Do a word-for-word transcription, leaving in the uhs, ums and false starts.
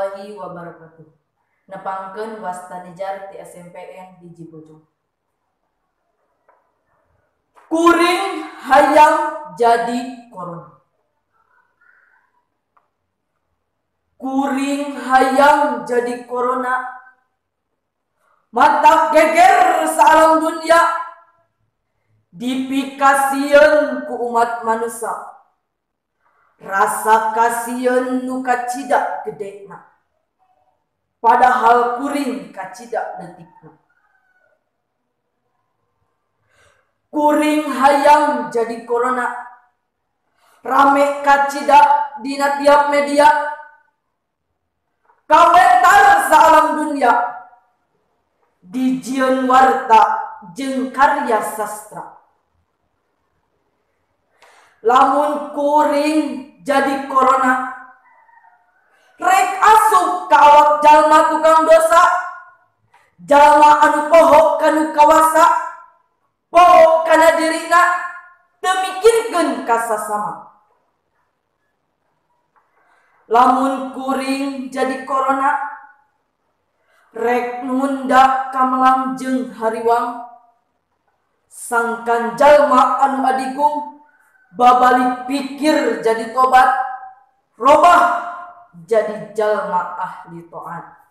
warahmatullahi wabarakatuh. Nepangkeun wasta nijar ti S M P N di Jibojong. Kuring hayang jadi corona. Kuring hayang jadi corona. Mata geger saalam dunia dipikasieun ku umat manusia. Rasa kasieun nu kacida gedena. Padahal kuring kacida leutikna. Kuring hayang jadi corona. Rame kacida dina tiap media. Kawentar saalam dunia. Dijieun warta jeung karya sastra. Lamun kuring jadi corona, rek asup ka awak jalma tukang dosa, jalma anu poho kanu kawasa, poho kana dirina, teu mikirkeun ka sasama. Lamun kuring jadi corona, rek ngunda ka melang jeung hariwang, sangkan jalma anu adigung babalik pikir jadi tobat, robah jadi jalma ahli taat.